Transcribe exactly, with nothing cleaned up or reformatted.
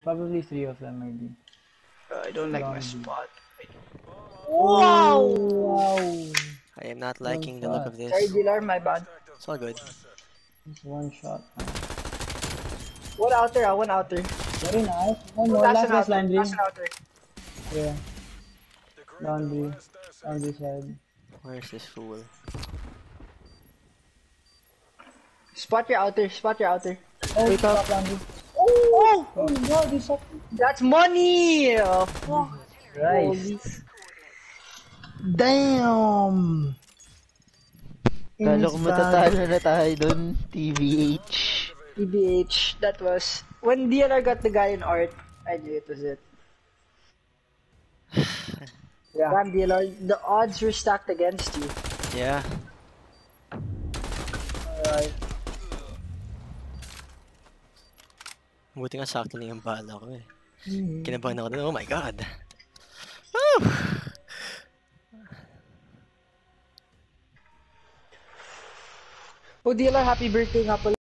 Probably three of them, maybe. Uh, I don't like Long my B. spot. Wow! Wow! I am not liking the look of this. Sorry, Dilar, my bad. It's all good. Just one shot. Man. One out there, one out there. Very nice. One more. Last Last an guy's out there. laundry. Last an out there. Yeah. Laundry. Laundry side. Where's this fool? Spot your out there. Spot your out there. Oh, Wake up. laundry. Oh! Oh no, this up. That's money! Oh, fuck. Rice. Damn! Kala ko matatalo na tayo dun, T V H. T B H, that was... When D L R got the guy in art, I knew it was it. Yeah. Damn, D L R, the odds were stacked against you. Yeah. Alright. Buti nga sa akin lang yung bala ko eh. Mm-hmm. Kinabahan ako dun. Oh my god. Woo! Oh, D L R, happy birthday nga pala.